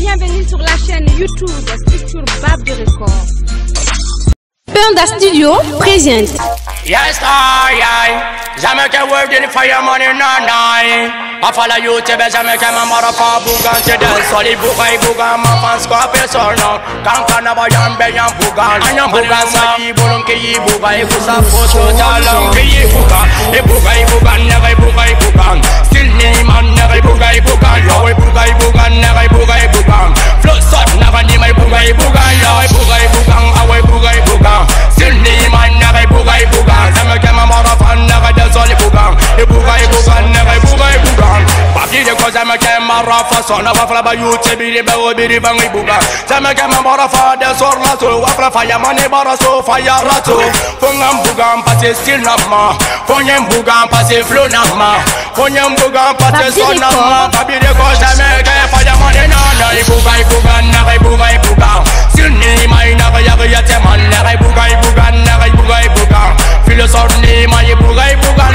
bienvenue sur la chaîne YouTube Structure Bab de Record. Panda Studio présente. Yes, jamais que work in the fire money no night. I follow you to be jamais que my motherfucker bugan to the solid bugan my fans go persona. Kanka na bayan beyan bugan. Anyam bugan sa ibulong ke ibugan ikusa photo talang ke ibugan. Bugan na kay bugan. Still ni man na kay bugan. Yaw bugan na kay bugan. Flow shot na kay may bugan. Yaw bugan away bugan. Still ni man na kay bugan. Jamais que my motherfucker na kay the solid bugan. Bugan na kay bugan. Papi de cause I'm a camera for son of a flabba you to be the baby bangy buga. Time I came about a father so rato, wafla fire money bara so fire rato. Fungam bugam passe still nama. Fonyam bugam passe flow nama. Fonyam bugam passe son nama. Papi de cause I'm a fire money na buga. Still ni my naga yaga man na buga. Feel the sort ni my buga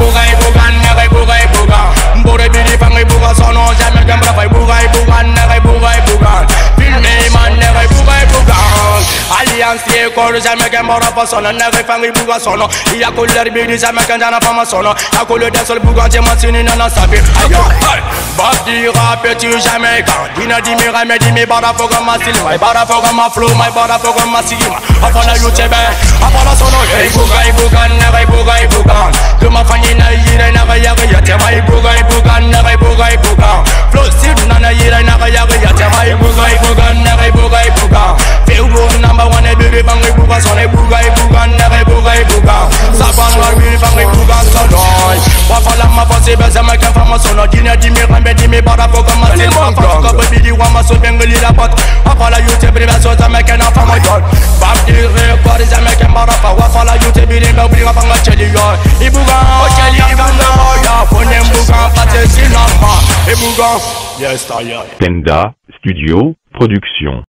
na buga. Bore biri pangai buga sono jamais gamra fai buga na buga. Filme man na buga. Alliance ye kor jamais gamra pa sono na pangai buga sono. Ya couleur biri jamais kanjana pa ma sono. Ya couleur de sol buga je masini na sabi. Ayo. Bob di rap tu jamais kan. Dina di mi bara foga ma sil. My bara foga ma flow, my bara foga ma sigima. Apana YouTube, apana sono. Hey buga na buga. Tuma fani na yira na yaga ya my buga na buga. Flow sit na yira na yaga ya my buga na buga. Feel number one baby bangai buga sono buga na buga. Saban war baby bangai buga sono. Wafala ma pose beza ma kan fama sono. Dina di mi bara foga ma sil. Faka baby di wa ma so bengali la pot. Apala YouTube priva so ta me kan fama don. Bab di record za me kan bara fa. Wafala YouTube di me bringa panga cheli yo. Ibuga o cheli ibuga ya. Fonem buga pate sinama. Ibuga yes ta ya. Panda Studio Production.